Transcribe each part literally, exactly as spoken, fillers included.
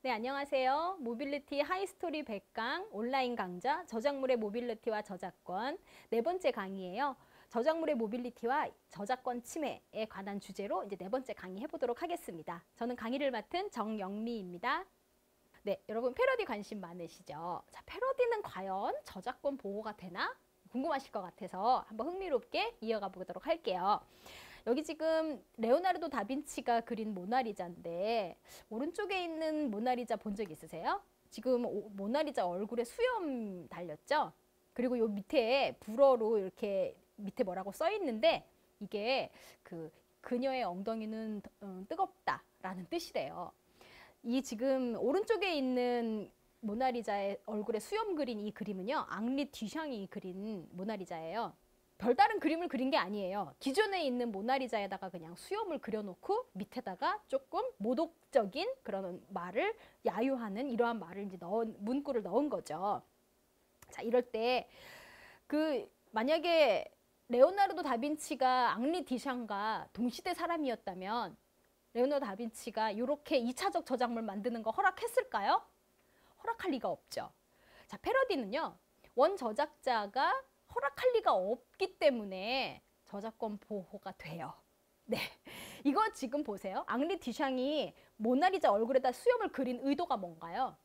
네, 안녕하세요. 모빌리티 하이스토리 백 강 온라인 강좌 저작물의 모빌리티와 저작권 네 번째 강의예요. 저작물의 모빌리티와 저작권 침해에 관한 주제로 이제 네 번째 강의 해보도록 하겠습니다. 저는 강의를 맡은 정영미입니다. 네, 여러분 패러디 관심 많으시죠? 자, 패러디는 과연 저작권 보호가 되나? 궁금하실 것 같아서 한번 흥미롭게 이어가 보도록 할게요. 여기 지금 레오나르도 다빈치가 그린 모나리자인데 오른쪽에 있는 모나리자 본 적 있으세요? 지금 오, 모나리자 얼굴에 수염 달렸죠? 그리고 요 밑에 불어로 이렇게 밑에 뭐라고 써 있는데 이게 그 그녀의 엉덩이는 음, 뜨겁다라는 뜻이래요. 이 지금 오른쪽에 있는 모나리자의 얼굴에 수염 그린 이 그림은요, 앙리 듀샹이 그린 모나리자예요. 별다른 그림을 그린 게 아니에요. 기존에 있는 모나리자에다가 그냥 수염을 그려놓고 밑에다가 조금 모독적인 그런 말을 야유하는 이러한 말을 이제 넣은 문구를 넣은 거죠. 자, 이럴 때 그 만약에 레오나르도 다빈치가 앙리 듀샹과 동시대 사람이었다면 레오나르도 다빈치가 이렇게 이 차적 저작물 만드는 거 허락했을까요? 허락할 리가 없죠. 자, 패러디는요, 원 저작자가 허락할 리가 없기 때문에 저작권 보호가 돼요. 네, 이거 지금 보세요. 앙리 듀샹이 모나리자 얼굴에다 수염을 그린 의도가 뭔가요?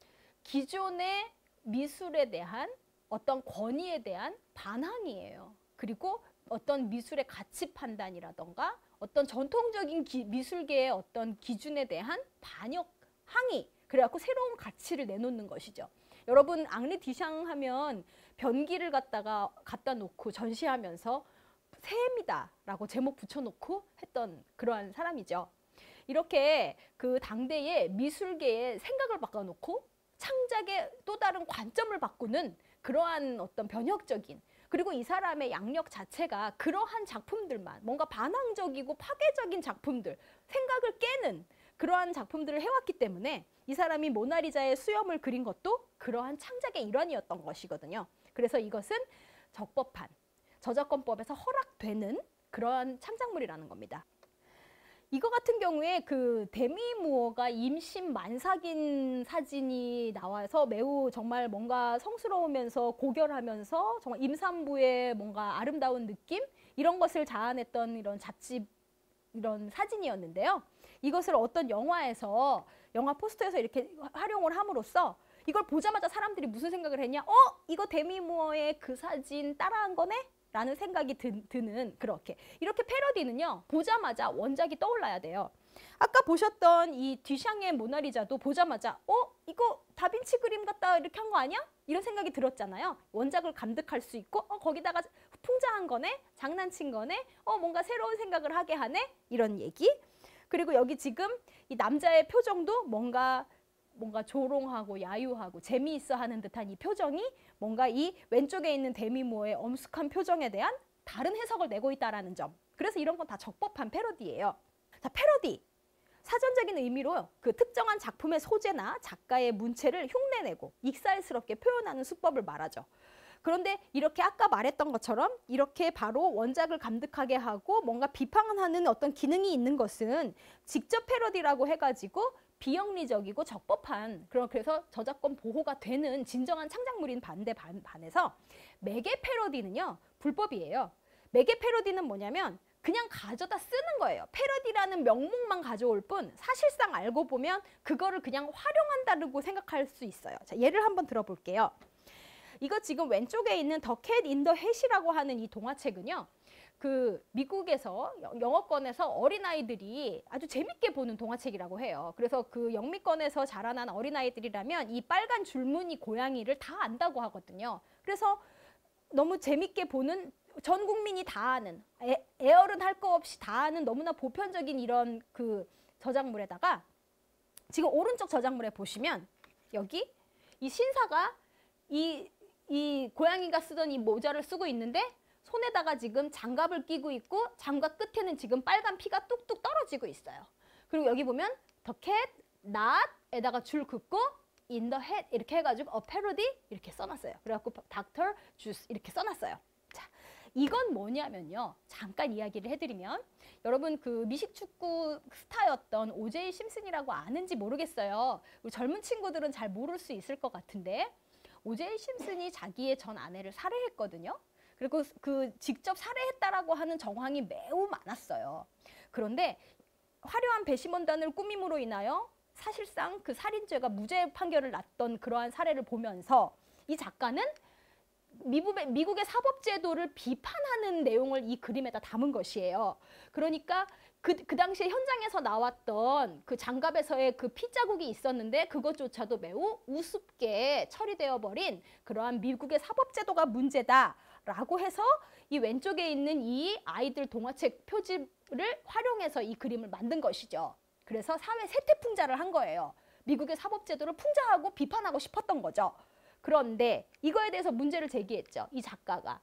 기존의 미술에 대한 어떤 권위에 대한 반항이에요. 그리고 어떤 미술의 가치 판단이라던가 어떤 전통적인 기, 미술계의 어떤 기준에 대한 반역, 항의. 그래갖고 새로운 가치를 내놓는 것이죠. 여러분, 앙리 듀샹 하면 변기를 갖다가 갖다 놓고 전시하면서 새입니다 라고 제목 붙여놓고 했던 그러한 사람이죠. 이렇게 그 당대의 미술계의 생각을 바꿔놓고 창작의 또 다른 관점을 바꾸는 그러한 어떤 변혁적인, 그리고 이 사람의 양력 자체가 그러한 작품들만, 뭔가 반항적이고 파괴적인 작품들, 생각을 깨는 그러한 작품들을 해왔기 때문에 이 사람이 모나리자의 수염을 그린 것도 그러한 창작의 일환이었던 것이거든요. 그래서 이것은 적법한, 저작권법에서 허락되는 그러한 창작물이라는 겁니다. 이거 같은 경우에 그 데미 무어가 임신 만삭인 사진이 나와서 매우 정말 뭔가 성스러우면서 고결하면서 정말 임산부의 뭔가 아름다운 느낌? 이런 것을 자아냈던 이런 잡지, 이런 사진이었는데요. 이것을 어떤 영화에서, 영화 포스터에서 이렇게 활용을 함으로써 이걸 보자마자 사람들이 무슨 생각을 했냐? 어? 이거 데미 무어의 그 사진 따라한 거네? 라는 생각이 드, 드는 그렇게. 이렇게 패러디는요, 보자마자 원작이 떠올라야 돼요. 아까 보셨던 이 듀샹의 모나리자도 보자마자 어? 이거 다빈치 그림 같다 이렇게 한 거 아니야? 이런 생각이 들었잖아요. 원작을 감독할 수 있고 어 거기다가 풍자한 거네? 장난친 거네? 어 뭔가 새로운 생각을 하게 하네? 이런 얘기. 그리고 여기 지금 이 남자의 표정도 뭔가 뭔가 조롱하고 야유하고 재미있어 하는 듯한 이 표정이 뭔가 이 왼쪽에 있는 데미 무어의 엄숙한 표정에 대한 다른 해석을 내고 있다는 점. 그래서 이런 건 다 적법한 패러디예요. 자, 패러디. 사전적인 의미로 그 특정한 작품의 소재나 작가의 문체를 흉내내고 익살스럽게 표현하는 수법을 말하죠. 그런데 이렇게 아까 말했던 것처럼 이렇게 바로 원작을 감독하게 하고 뭔가 비판하는 어떤 기능이 있는 것은 직접 패러디라고 해가지고 비영리적이고 적법한, 그런, 그래서 저작권 보호가 되는 진정한 창작물인 반대 반, 반해서 매개 패러디는요, 불법이에요. 매개 패러디는 뭐냐면 그냥 가져다 쓰는 거예요. 패러디라는 명목만 가져올 뿐 사실상 알고 보면 그거를 그냥 활용한다고 생각할 수 있어요. 자, 예를 한번 들어볼게요. 이거 지금 왼쪽에 있는 더 캣 인 더 햇이라고 하는 이 동화책은요, 그 미국에서 영어권에서 어린아이들이 아주 재밌게 보는 동화책이라고 해요. 그래서 그 영미권에서 자라난 어린아이들이라면 이 빨간 줄무늬 고양이를 다 안다고 하거든요. 그래서 너무 재밌게 보는, 전 국민이 다 아는, 애, 애어른 할 거 없이 다 아는 너무나 보편적인 이런 그 저작물에다가 지금 오른쪽 저작물에 보시면 여기 이 신사가 이, 이 고양이가 쓰던 이 모자를 쓰고 있는데 손에다가 지금 장갑을 끼고 있고 장갑 끝에는 지금 빨간 피가 뚝뚝 떨어지고 있어요. 그리고 여기 보면 the cat, not에다가 줄 긋고 in the hat 이렇게 해가지고 a parody 이렇게 써놨어요. 그래갖고 doctor, juice 이렇게 써놨어요. 자, 이건 뭐냐면요. 잠깐 이야기를 해드리면 여러분 그 미식축구 스타였던 오제이 심슨이라고 아는지 모르겠어요. 우리 젊은 친구들은 잘 모를 수 있을 것 같은데 오제이 심슨이 자기의 전 아내를 살해했거든요. 그리고 그 직접 살해했다라고 하는 정황이 매우 많았어요. 그런데 화려한 배심원단을 꾸밈으로 인하여 사실상 그 살인죄가 무죄 판결을 났던 그러한 사례를 보면서 이 작가는 미국의, 미국의 사법제도를 비판하는 내용을 이 그림에다 담은 것이에요. 그러니까 그, 그 당시에 현장에서 나왔던 그 장갑에서의 그 피자국이 있었는데 그것조차도 매우 우습게 처리되어 버린 그러한 미국의 사법제도가 문제다라고 해서 이 왼쪽에 있는 이 아이들 동화책 표지를 활용해서 이 그림을 만든 것이죠. 그래서 사회 세태풍자를 한 거예요. 미국의 사법제도를 풍자하고 비판하고 싶었던 거죠. 그런데 이거에 대해서 문제를 제기했죠. 이 작가가.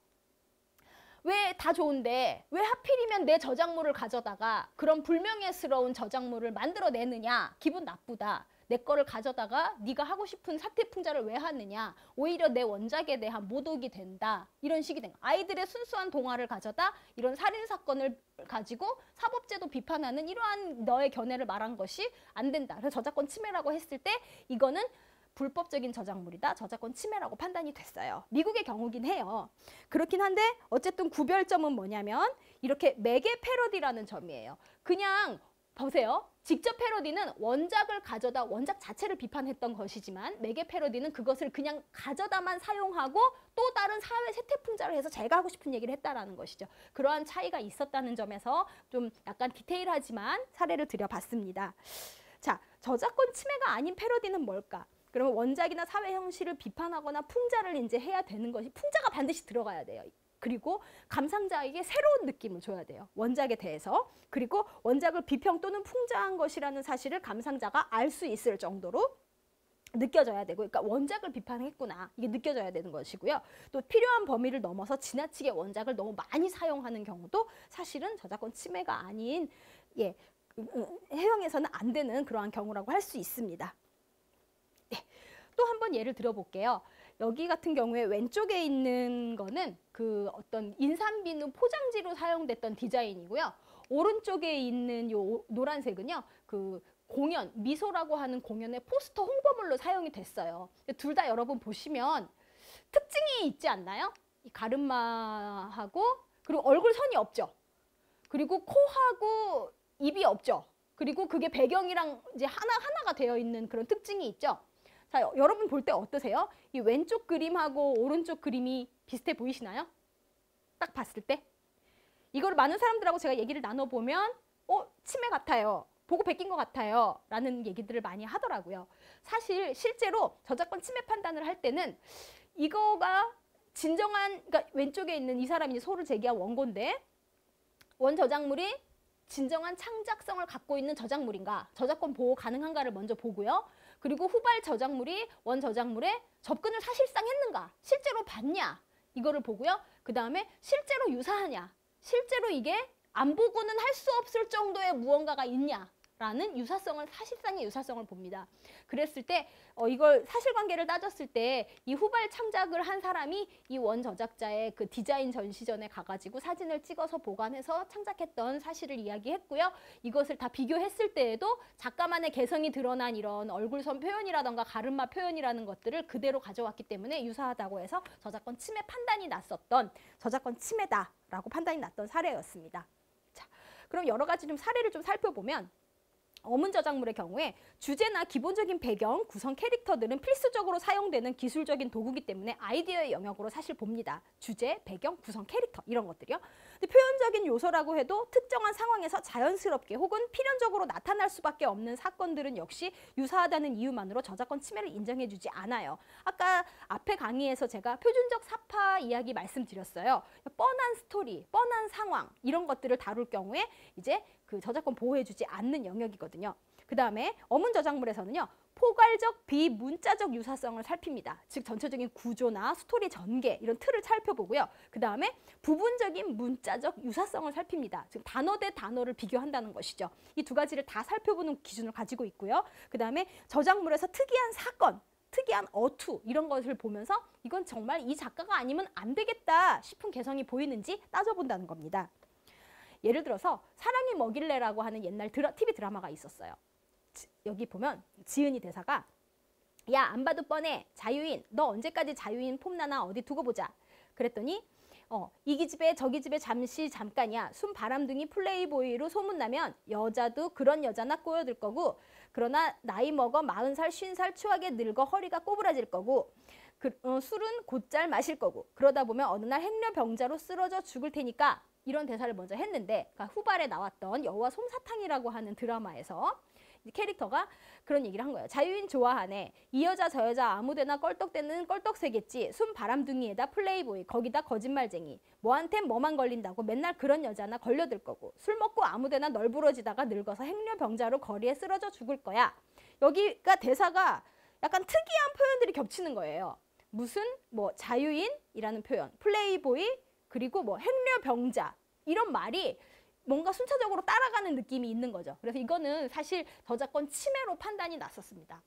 왜 다 좋은데 왜 하필이면 내 저작물을 가져다가 그런 불명예스러운 저작물을 만들어내느냐. 기분 나쁘다. 내 거를 가져다가 네가 하고 싶은 사태풍자를 왜 하느냐. 오히려 내 원작에 대한 모독이 된다. 이런 식이 된 거야. 아이들의 순수한 동화를 가져다 이런 살인사건을 가지고 사법제도 비판하는 이러한 너의 견해를 말한 것이 안 된다. 그래서 저작권 침해라고 했을 때 이거는 불법적인 저작물이다. 저작권 침해라고 판단이 됐어요. 미국의 경우긴 해요. 그렇긴 한데 어쨌든 구별점은 뭐냐면 이렇게 매개 패러디라는 점이에요. 그냥 보세요. 직접 패러디는 원작을 가져다 원작 자체를 비판했던 것이지만 매개 패러디는 그것을 그냥 가져다만 사용하고 또 다른 사회 세태풍자를 해서 제가 하고 싶은 얘기를 했다라는 것이죠. 그러한 차이가 있었다는 점에서 좀 약간 디테일하지만 사례를 들여봤습니다. 자, 저작권 침해가 아닌 패러디는 뭘까? 그러면 원작이나 사회 형식을 비판하거나 풍자를 이제 해야 되는 것이 풍자가 반드시 들어가야 돼요. 그리고 감상자에게 새로운 느낌을 줘야 돼요. 원작에 대해서. 그리고 원작을 비평 또는 풍자한 것이라는 사실을 감상자가 알 수 있을 정도로 느껴져야 되고, 그러니까 원작을 비판했구나 이게 느껴져야 되는 것이고요. 또 필요한 범위를 넘어서 지나치게 원작을 너무 많이 사용하는 경우도 사실은 저작권 침해가 아닌 예, 해명해서는 안 되는 그러한 경우라고 할 수 있습니다. 네, 또 한 번 예를 들어볼게요. 여기 같은 경우에 왼쪽에 있는 거는 그 어떤 인삼비누 포장지로 사용됐던 디자인이고요. 오른쪽에 있는 요 노란색은요, 그 공연, 미소라고 하는 공연의 포스터 홍보물로 사용이 됐어요. 둘 다 여러분 보시면 특징이 있지 않나요? 이 가르마하고 그리고 얼굴 선이 없죠. 그리고 코하고 입이 없죠. 그리고 그게 배경이랑 이제 하나하나가 되어 있는 그런 특징이 있죠. 자, 여러분 볼 때 어떠세요? 이 왼쪽 그림하고 오른쪽 그림이 비슷해 보이시나요? 딱 봤을 때? 이거를 많은 사람들하고 제가 얘기를 나눠보면 어? 침해 같아요. 보고 베낀 것 같아요. 라는 얘기들을 많이 하더라고요. 사실 실제로 저작권 침해 판단을 할 때는 이거가 진정한, 그러니까 왼쪽에 있는 이 사람이 소를 제기한 원고인데 원 저작물이 진정한 창작성을 갖고 있는 저작물인가, 저작권 보호 가능한가를 먼저 보고요. 그리고 후발 저작물이 원 저작물에 접근을 사실상 했는가, 실제로 봤냐, 이거를 보고요. 그 다음에 실제로 유사하냐, 실제로 이게 안 보고는 할 수 없을 정도의 무언가가 있냐 라는 유사성을, 사실상의 유사성을 봅니다. 그랬을 때 어, 이걸 사실관계를 따졌을 때 이 후발 창작을 한 사람이 이 원 저작자의 그 디자인 전시전에 가가지고 사진을 찍어서 보관해서 창작했던 사실을 이야기했고요. 이것을 다 비교했을 때에도 작가만의 개성이 드러난 이런 얼굴선 표현이라던가 가르마 표현이라는 것들을 그대로 가져왔기 때문에 유사하다고 해서 저작권 침해 판단이 났었던, 저작권 침해다라고 판단이 났던 사례였습니다. 자, 그럼 여러 가지 좀 사례를 좀 살펴보면, 어문 저작물의 경우에 주제나 기본적인 배경, 구성 캐릭터들은 필수적으로 사용되는 기술적인 도구이기 때문에 아이디어의 영역으로 사실 봅니다. 주제, 배경, 구성 캐릭터 이런 것들이요. 근데 표현적인 요소라고 해도 특정한 상황에서 자연스럽게 혹은 필연적으로 나타날 수밖에 없는 사건들은 역시 유사하다는 이유만으로 저작권 침해를 인정해주지 않아요. 아까 앞에 강의에서 제가 표준적 사파 이야기 말씀드렸어요. 뻔한 스토리, 뻔한 상황 이런 것들을 다룰 경우에 이제 그 저작권 보호해주지 않는 영역이거든요. 그 다음에 어문 저작물에서는요, 포괄적 비문자적 유사성을 살핍니다. 즉 전체적인 구조나 스토리 전개 이런 틀을 살펴보고요. 그 다음에 부분적인 문자적 유사성을 살핍니다. 즉 단어 대 단어를 비교한다는 것이죠. 이 두 가지를 다 살펴보는 기준을 가지고 있고요. 그 다음에 저작물에서 특이한 사건, 특이한 어투 이런 것을 보면서 이건 정말 이 작가가 아니면 안 되겠다 싶은 개성이 보이는지 따져본다는 겁니다. 예를 들어서 사랑이 뭐길래라고 하는 옛날 드라, 티비 드라마가 있었어요. 지, 여기 보면 지은이 대사가 야, 안 봐도 뻔해. 자유인. 너 언제까지 자유인 폼나나 어디 두고 보자. 그랬더니 어, 이기 집에 저기 집에 잠시 잠깐이야. 순 바람둥이 플레이보이로 소문나면 여자도 그런 여자나 꼬여들 거고 그러나 나이 먹어 마흔 살, 쉰 살 추하게 늙어 허리가 꼬부라질 거고 그, 어, 술은 곧잘 마실 거고 그러다 보면 어느 날 행렬병자로 쓰러져 죽을 테니까 이런 대사를 먼저 했는데 그러니까 후발에 나왔던 여우와 솜사탕이라고 하는 드라마에서 캐릭터가 그런 얘기를 한 거예요. 자유인 좋아하네. 이 여자 저 여자 아무데나 껄떡대는 껄떡새겠지. 순 바람둥이에다 플레이보이 거기다 거짓말쟁이. 뭐한텐 뭐만 걸린다고 맨날 그런 여자나 걸려들 거고 술 먹고 아무데나 널브러지다가 늙어서 행렬병자로 거리에 쓰러져 죽을 거야. 여기가 대사가 약간 특이한 표현들이 겹치는 거예요. 무슨 뭐 자유인이라는 표현, 플레이보이 그리고 뭐 행렬병자 이런 말이 뭔가 순차적으로 따라가는 느낌이 있는 거죠. 그래서 이거는 사실 저작권 침해로 판단이 났었습니다.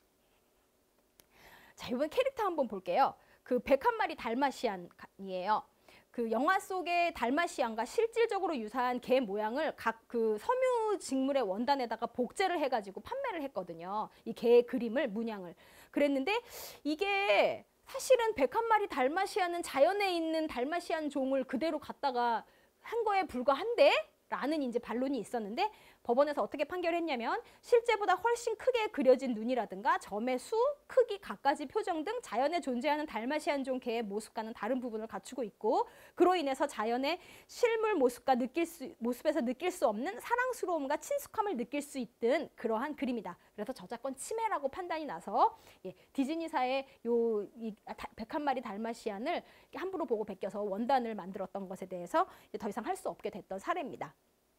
자, 이번 캐릭터 한번 볼게요. 그 백한 마리 달마시안이에요. 그 영화 속의 달마시안과 실질적으로 유사한 개 모양을 각 그 섬유 직물의 원단에다가 복제를 해가지고 판매를 했거든요. 이 개의 그림을, 문양을. 그랬는데 이게 사실은 백한 마리 달마시안은 자연에 있는 달마시안 종을 그대로 갖다가 한 거에 불과한데? 라는 이제 반론이 있었는데 법원에서 어떻게 판결했냐면 실제보다 훨씬 크게 그려진 눈이라든가 점의 수, 크기, 갖가지 표정 등 자연에 존재하는 달마시안종 개의 모습과는 다른 부분을 갖추고 있고 그로 인해서 자연의 실물 모습과 느낄 수, 모습에서 느낄 수 없는 사랑스러움과 친숙함을 느낄 수 있던 그러한 그림이다. 그래서 저작권 침해라고 판단이 나서 예, 디즈니사의 요 이 백한 마리 달마시안을 함부로 보고 베껴서 원단을 만들었던 것에 대해서 이제 더 이상 할 수 없게 됐던 사례입니다.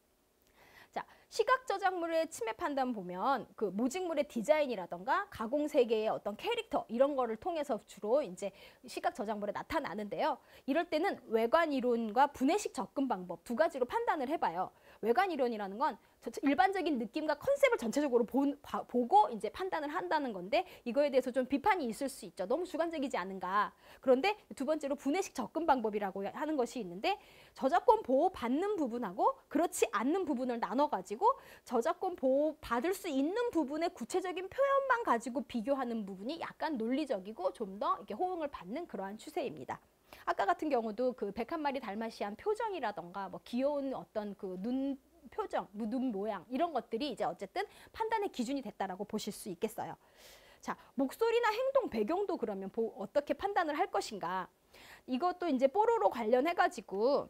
자, 시각 저작물의 침해 판단 보면 그 모직물의 디자인이라던가 가공 세계의 어떤 캐릭터 이런 거를 통해서 주로 이제 시각 저작물에 나타나는데요. 이럴 때는 외관 이론과 분해식 접근 방법 두 가지로 판단을 해봐요. 외관 이론이라는 건 일반적인 느낌과 컨셉을 전체적으로 보, 바, 보고 이제 판단을 한다는 건데 이거에 대해서 좀 비판이 있을 수 있죠. 너무 주관적이지 않은가. 그런데 두 번째로 분해식 접근 방법이라고 하는 것이 있는데 저작권 보호 받는 부분하고 그렇지 않는 부분을 나눠가지고 저작권 보호 받을 수 있는 부분의 구체적인 표현만 가지고 비교하는 부분이 약간 논리적이고 좀 더 이렇게 호응을 받는 그러한 추세입니다. 아까 같은 경우도 그 백한 마리 달마시안 표정이라던가 뭐 귀여운 어떤 그 눈 표정, 눈 모양 이런 것들이 이제 어쨌든 판단의 기준이 됐다라고 보실 수 있겠어요. 자, 목소리나 행동 배경도 그러면 보, 어떻게 판단을 할 것인가? 이것도 이제 뽀로로 관련해 가지고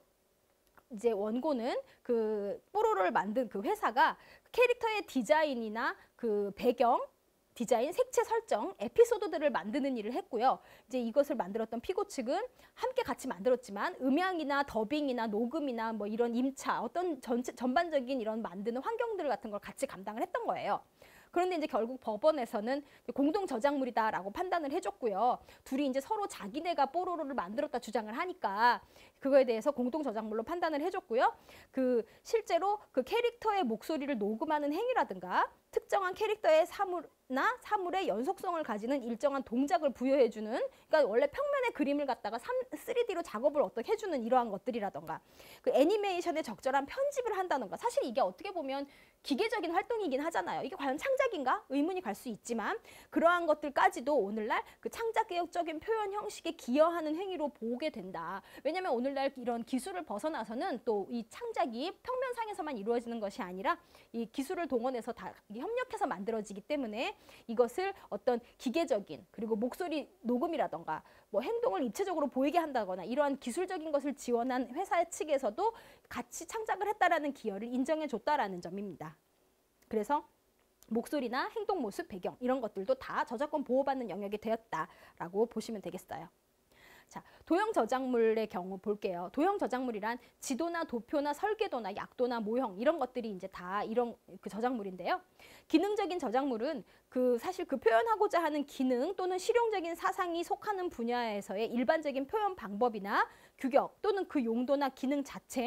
이제 원고는 그 뽀로로를 만든 그 회사가 캐릭터의 디자인이나 그 배경 디자인, 색채 설정, 에피소드들을 만드는 일을 했고요. 이제 이것을 만들었던 피고 측은 함께 같이 만들었지만 음향이나 더빙이나 녹음이나 뭐 이런 임차, 어떤 전체, 전반적인 이런 만드는 환경들 같은 걸 같이 감당을 했던 거예요. 그런데 이제 결국 법원에서는 공동 저작물이다라고 판단을 해줬고요. 둘이 이제 서로 자기네가 뽀로로를 만들었다 주장을 하니까 그거에 대해서 공동 저작물로 판단을 해줬고요. 그 실제로 그 캐릭터의 목소리를 녹음하는 행위라든가 특정한 캐릭터의 사물나 사물의 연속성을 가지는 일정한 동작을 부여해주는 그러니까 원래 평면의 그림을 갖다가 쓰리디로 작업을 어떻게 해주는 이러한 것들이라던가 그 애니메이션에 적절한 편집을 한다던가 사실 이게 어떻게 보면 기계적인 활동이긴 하잖아요. 이게 과연 창작인가? 의문이 갈 수 있지만 그러한 것들까지도 오늘날 그 창작개혁적인 표현 형식에 기여하는 행위로 보게 된다. 왜냐하면 오늘날 이런 기술을 벗어나서는 또 이 창작이 평면상에서만 이루어지는 것이 아니라 이 기술을 동원해서 다 협력해서 만들어지기 때문에 이것을 어떤 기계적인 그리고 목소리 녹음이라던가 뭐 행동을 입체적으로 보이게 한다거나 이러한 기술적인 것을 지원한 회사 측에서도 같이 창작을 했다라는 기여를 인정해 줬다라는 점입니다. 그래서 목소리나 행동 모습, 배경 이런 것들도 다 저작권 보호받는 영역이 되었다라고 보시면 되겠어요. 자, 도형 저작물의 경우 볼게요. 도형 저작물이란 지도나 도표나 설계도나 약도나 모형 이런 것들이 이제 다 이런 그 저작물인데요. 기능적인 저작물은 그 사실 그 표현하고자 하는 기능 또는 실용적인 사상이 속하는 분야에서의 일반적인 표현 방법이나 규격 또는 그 용도나 기능 자체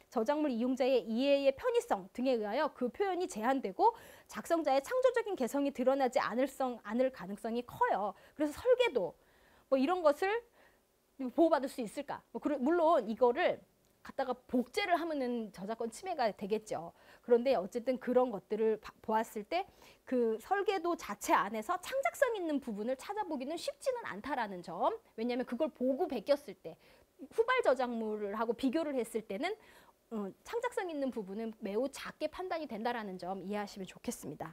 저작물 이용자의 이해의 편의성 등에 의하여 그 표현이 제한되고 작성자의 창조적인 개성이 드러나지 않을, 성, 않을 가능성이 커요. 그래서 설계도 뭐 이런 것을 보호받을 수 있을까? 뭐 물론 이거를 갖다가 복제를 하면은 저작권 침해가 되겠죠. 그런데 어쨌든 그런 것들을 바, 보았을 때 그 설계도 자체 안에서 창작성 있는 부분을 찾아보기는 쉽지는 않다라는 점. 왜냐하면 그걸 보고 베꼈을 때 후발 저작물을 하고 비교를 했을 때는 어, 창작성 있는 부분은 매우 작게 판단이 된다라는 점 이해하시면 좋겠습니다.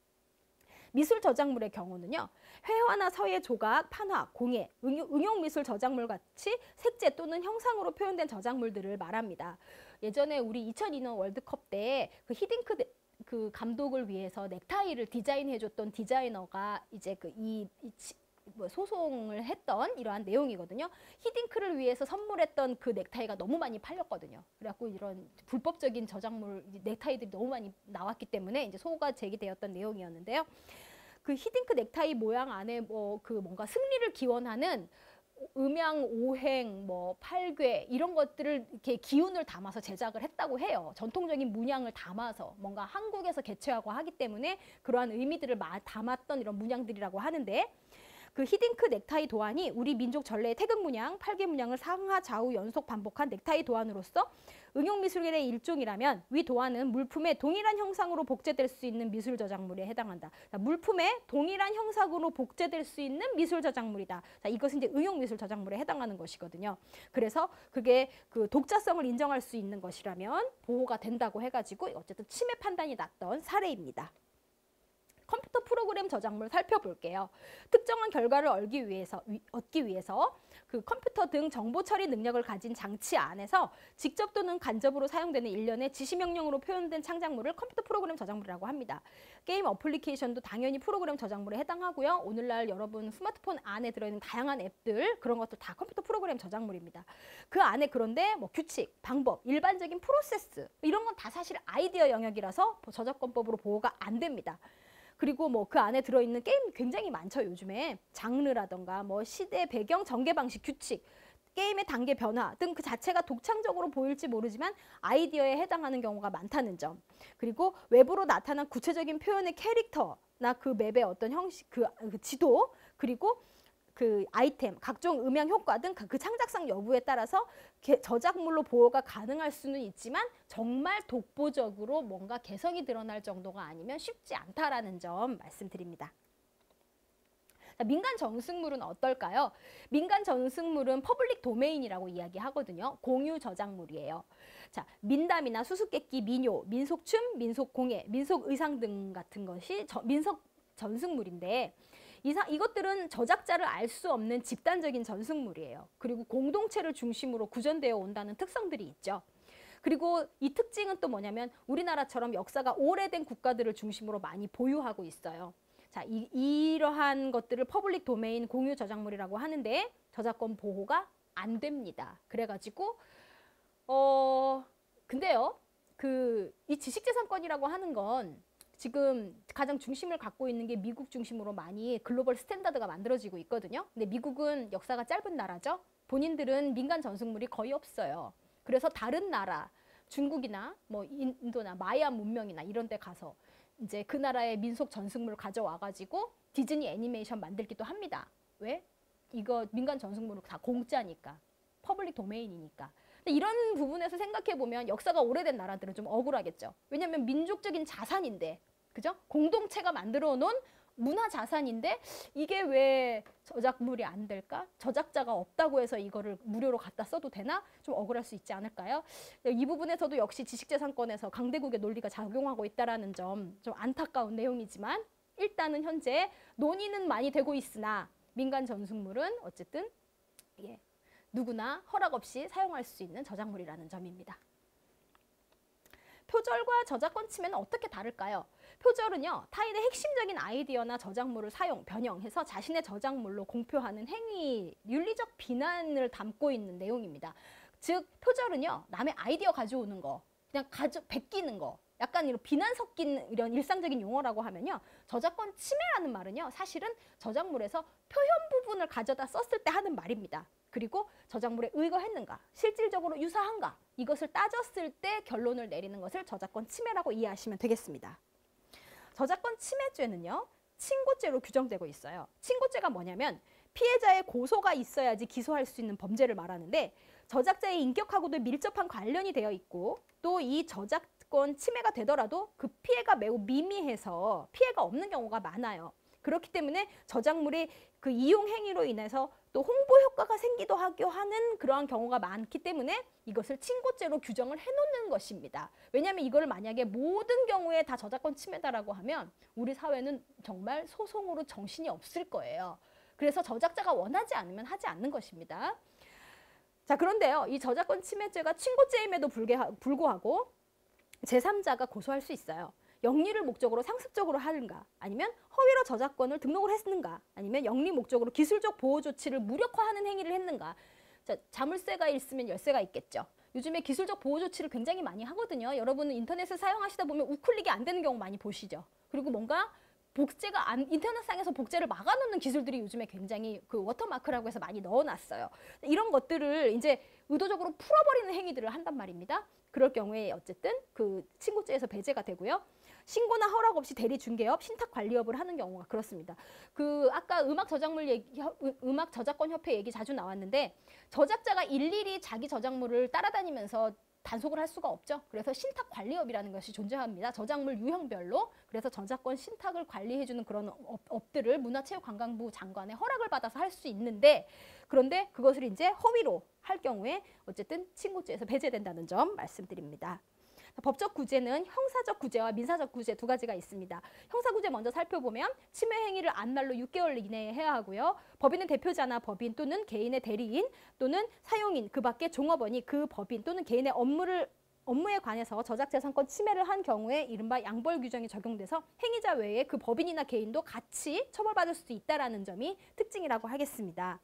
미술 저작물의 경우는요. 회화나 서예, 조각, 판화, 공예, 응용, 응용 미술 저작물 같이 색재 또는 형상으로 표현된 저작물들을 말합니다. 예전에 우리 이천이 년 월드컵 때 그 히딩크 그 감독을 위해서 넥타이를 디자인해줬던 디자이너가 이제 그 이 뭐 소송을 했던 이러한 내용이거든요. 히딩크를 위해서 선물했던 그 넥타이가 너무 많이 팔렸거든요. 그래갖고 이런 불법적인 저작물 넥타이들이 너무 많이 나왔기 때문에 이제 소가 제기되었던 내용이었는데요. 그 히딩크 넥타이 모양 안에 뭐 그 뭔가 승리를 기원하는 음양 오행, 뭐 팔괘 이런 것들을 이렇게 기운을 담아서 제작을 했다고 해요. 전통적인 문양을 담아서 뭔가 한국에서 개최하고 하기 때문에 그러한 의미들을 담았던 이런 문양들이라고 하는데 그 히딩크 넥타이 도안이 우리 민족 전래의 태극 문양, 팔괘 문양을 상하 좌우 연속 반복한 넥타이 도안으로서 응용 미술의 일종이라면 위 도안은 물품의 동일한 형상으로 복제될 수 있는 미술 저작물에 해당한다. 자, 물품의 동일한 형상으로 복제될 수 있는 미술 저작물이다. 자, 이것은 이제 응용 미술 저작물에 해당하는 것이거든요. 그래서 그게 그 독자성을 인정할 수 있는 것이라면 보호가 된다고 해가지고 어쨌든 침해 판단이 났던 사례입니다. 컴퓨터 프로그램 저작물 살펴볼게요. 특정한 결과를 얻기 위해서, 얻기 위해서 그 컴퓨터 등 정보 처리 능력을 가진 장치 안에서 직접 또는 간접으로 사용되는 일련의 지시명령으로 표현된 창작물을 컴퓨터 프로그램 저작물이라고 합니다. 게임 어플리케이션도 당연히 프로그램 저작물에 해당하고요. 오늘날 여러분 스마트폰 안에 들어있는 다양한 앱들 그런 것도 다 컴퓨터 프로그램 저작물입니다. 그 안에 그런데 뭐 규칙, 방법, 일반적인 프로세스 이런 건 다 사실 아이디어 영역이라서 저작권법으로 보호가 안 됩니다. 그리고 뭐 그 안에 들어있는 게임 굉장히 많죠. 요즘에 장르라던가 뭐 시대 배경, 전개 방식, 규칙, 게임의 단계 변화 등 그 자체가 독창적으로 보일지 모르지만 아이디어에 해당하는 경우가 많다는 점. 그리고 외부로 나타난 구체적인 표현의 캐릭터나 그 맵의 어떤 형식, 그, 그 지도 그리고 그 아이템, 각종 음향 효과 등 그 창작성 여부에 따라서 저작물로 보호가 가능할 수는 있지만 정말 독보적으로 뭔가 개성이 드러날 정도가 아니면 쉽지 않다라는 점 말씀드립니다. 자, 민간 전승물은 어떨까요? 민간 전승물은 퍼블릭 도메인이라고 이야기하거든요. 공유 저작물이에요. 자, 민담이나 수수께끼, 민요, 민속춤, 민속공예, 민속의상 등 같은 것이 저, 민속 전승물인데 이상, 이것들은 저작자를 알 수 없는 집단적인 전승물이에요. 그리고 공동체를 중심으로 구전되어 온다는 특성들이 있죠. 그리고 이 특징은 또 뭐냐면 우리나라처럼 역사가 오래된 국가들을 중심으로 많이 보유하고 있어요. 자, 이, 이러한 것들을 퍼블릭 도메인 공유 저작물이라고 하는데 저작권 보호가 안 됩니다. 그래가지고 어 근데요, 그 이 지식재산권이라고 하는 건 지금 가장 중심을 갖고 있는 게 미국 중심으로 많이 글로벌 스탠다드가 만들어지고 있거든요. 근데 미국은 역사가 짧은 나라죠. 본인들은 민간 전승물이 거의 없어요. 그래서 다른 나라, 중국이나 뭐 인도나 마야 문명이나 이런 데 가서 이제 그 나라의 민속 전승물을 가져와 가지고 디즈니 애니메이션 만들기도 합니다. 왜? 이거 민간 전승물은 다 공짜니까. 퍼블릭 도메인이니까. 근데 이런 부분에서 생각해 보면 역사가 오래된 나라들은 좀 억울하겠죠. 왜냐하면 민족적인 자산인데, 그죠? 공동체가 만들어 놓은 문화 자산인데 이게 왜 저작물이 안 될까? 저작자가 없다고 해서 이거를 무료로 갖다 써도 되나? 좀 억울할 수 있지 않을까요? 이 부분에서도 역시 지식재산권에서 강대국의 논리가 작용하고 있다는 점 좀 안타까운 내용이지만 일단은 현재 논의는 많이 되고 있으나 민간 전승물은 어쨌든 예, 누구나 허락 없이 사용할 수 있는 저작물이라는 점입니다. 표절과 저작권 침해는 어떻게 다를까요? 표절은요, 타인의 핵심적인 아이디어나 저작물을 사용, 변형해서 자신의 저작물로 공표하는 행위, 윤리적 비난을 담고 있는 내용입니다. 즉, 표절은요, 남의 아이디어 가져오는 거, 그냥 가져, 베끼는 거, 약간 이런 비난 섞인 이런 일상적인 용어라고 하면요, 저작권 침해라는 말은요, 사실은 저작물에서 표현 부분을 가져다 썼을 때 하는 말입니다. 그리고 저작물에 의거했는가, 실질적으로 유사한가, 이것을 따졌을 때 결론을 내리는 것을 저작권 침해라고 이해하시면 되겠습니다. 저작권 침해죄는요, 친고죄로 규정되고 있어요. 친고죄가 뭐냐면 피해자의 고소가 있어야지 기소할 수 있는 범죄를 말하는데, 저작자의 인격하고도 밀접한 관련이 되어 있고, 또 이 저작권 침해가 되더라도 그 피해가 매우 미미해서 피해가 없는 경우가 많아요. 그렇기 때문에 저작물의 그 이용 행위로 인해서 또 홍보 효과가 생기도 하고 하는 그러한 경우가 많기 때문에 이것을 친고죄로 규정을 해놓는 것입니다. 왜냐하면 이걸 만약에 모든 경우에 다 저작권 침해다라고 하면 우리 사회는 정말 소송으로 정신이 없을 거예요. 그래서 저작자가 원하지 않으면 하지 않는 것입니다. 자, 그런데요, 이 저작권 침해죄가 친고죄임에도 불구하고 제삼자가 고소할 수 있어요. 영리를 목적으로 상습적으로 하는가, 아니면 허위로 저작권을 등록을 했는가, 아니면 영리 목적으로 기술적 보호 조치를 무력화하는 행위를 했는가. 자, 자물쇠가 있으면 열쇠가 있겠죠. 요즘에 기술적 보호 조치를 굉장히 많이 하거든요. 여러분은 인터넷을 사용하시다 보면 우클릭이 안 되는 경우 많이 보시죠. 그리고 뭔가 복제가 안, 인터넷상에서 복제를 막아놓는 기술들이 요즘에 굉장히 그 워터마크라고 해서 많이 넣어놨어요. 이런 것들을 이제 의도적으로 풀어버리는 행위들을 한단 말입니다. 그럴 경우에 어쨌든 그 친고죄에서 배제가 되고요. 신고나 허락 없이 대리 중개업, 신탁 관리업을 하는 경우가 그렇습니다. 그 아까 음악 저작물 얘기, 음악 저작권 협회 얘기 자주 나왔는데, 저작자가 일일이 자기 저작물을 따라다니면서 단속을 할 수가 없죠. 그래서 신탁 관리업이라는 것이 존재합니다. 저작물 유형별로. 그래서 저작권 신탁을 관리해주는 그런 업, 업들을 문화체육관광부 장관의 허락을 받아서 할 수 있는데, 그런데 그것을 이제 허위로 할 경우에 어쨌든 친고죄에서 배제된다는 점 말씀드립니다. 법적 구제는 형사적 구제와 민사적 구제 두 가지가 있습니다. 형사구제 먼저 살펴보면 침해 행위를 안 날로 육 개월 이내에 해야 하고요. 법인은 대표자나 법인 또는 개인의 대리인 또는 사용인, 그 밖에 종업원이 그 법인 또는 개인의 업무를 업무에 관해서 저작재산권 침해를 한 경우에 이른바 양벌 규정이 적용돼서 행위자 외에 그 법인이나 개인도 같이 처벌받을 수 있다는 점이 특징이라고 하겠습니다.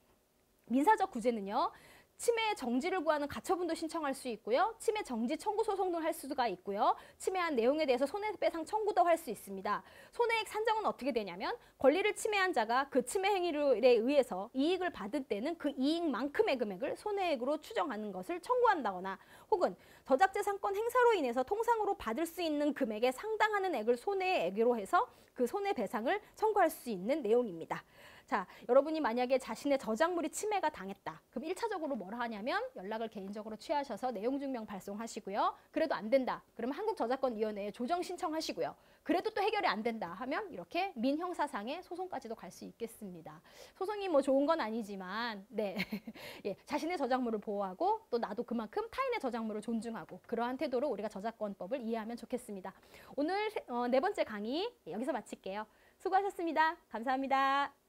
민사적 구제는요, 침해 정지를 구하는 가처분도 신청할 수 있고요. 침해 정지 청구 소송도 할 수가 있고요. 침해한 내용에 대해서 손해배상 청구도 할 수 있습니다. 손해액 산정은 어떻게 되냐면, 권리를 침해한 자가 그 침해 행위에 의해서 이익을 받을 때는 그 이익만큼의 금액을 손해액으로 추정하는 것을 청구한다거나, 혹은 저작재산권 행사로 인해서 통상으로 받을 수 있는 금액에 상당하는 액을 손해액으로 해서 그 손해배상을 청구할 수 있는 내용입니다. 자, 여러분이 만약에 자신의 저작물이 침해가 당했다. 그럼 일 차적으로 뭘 하냐면 연락을 개인적으로 취하셔서 내용증명 발송하시고요. 그래도 안 된다. 그러면 한국저작권위원회에 조정 신청하시고요. 그래도 또 해결이 안 된다 하면 이렇게 민형사상의 소송까지도 갈 수 있겠습니다. 소송이 뭐 좋은 건 아니지만, 네, 예, 자신의 저작물을 보호하고 또 나도 그만큼 타인의 저작물을 존중하고, 그러한 태도로 우리가 저작권법을 이해하면 좋겠습니다. 오늘 어, 네 번째 강의 여기서 마칠게요. 수고하셨습니다. 감사합니다.